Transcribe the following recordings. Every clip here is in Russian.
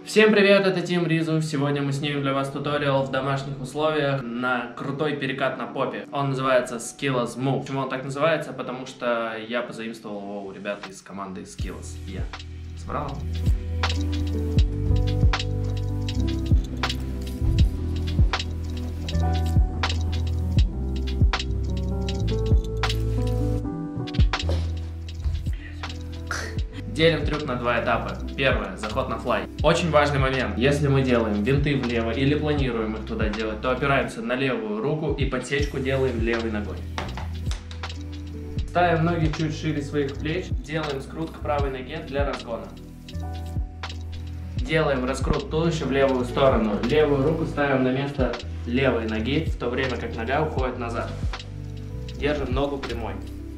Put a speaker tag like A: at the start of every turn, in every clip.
A: Всем привет, это Тим Ризу. Сегодня мы снимем для вас туториал в домашних условиях на крутой перекат на попе. Он называется Skillaz Move. Почему он так называется? Потому что я позаимствовал его у ребят из команды Skillaz. Я. Справа. Делим трюк на два этапа. Первое, заход на флай. Очень важный момент. Если мы делаем винты влево или планируем их туда делать, то опираемся на левую руку и подсечку делаем левой ногой. Ставим ноги чуть шире своих плеч. Делаем скрут к правой ноге для разгона. Делаем раскрут туловища в левую сторону. Левую руку ставим на место левой ноги, в то время как нога уходит назад. Держим ногу прямой.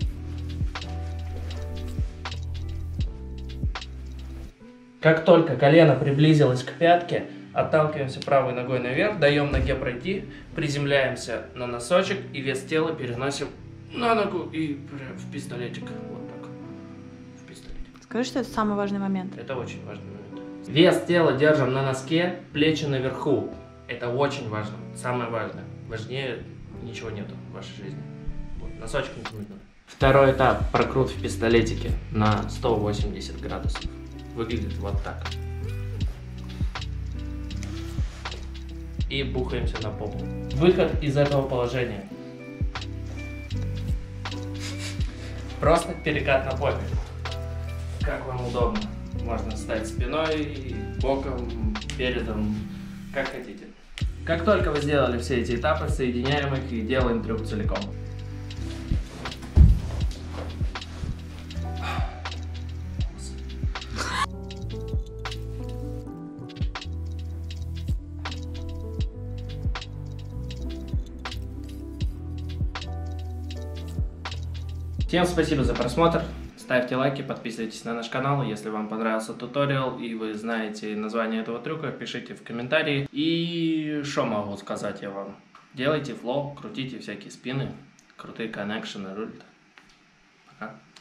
A: Как только колено приблизилось к пятке, отталкиваемся правой ногой наверх, даем ноге пройти, приземляемся на носочек и вес тела переносим на ногу и в пистолетик. Вот так. В пистолетик.
B: Скажи, что это самый важный момент.
A: Это очень важный момент. Вес тела держим на носке, плечи наверху. Это очень важно. Самое важное. Важнее ничего нету в вашей жизни. Вот. Носочек не нужно. Второй этап. Прокрут в пистолетике на 180 градусов. Выглядит вот так. И бухаемся на попу. Выход из этого положения. Просто перекат на попе. Как вам удобно. Можно встать спиной, боком, передом, как хотите. Как только вы сделали все эти этапы, соединяем их и делаем трюк целиком. Всем спасибо за просмотр, ставьте лайки, подписывайтесь на наш канал, если вам понравился туториал и вы знаете название этого трюка, пишите в комментарии. И что могу сказать я вам? Делайте флоу, крутите всякие спины, крутые коннекшены, рулит. Пока.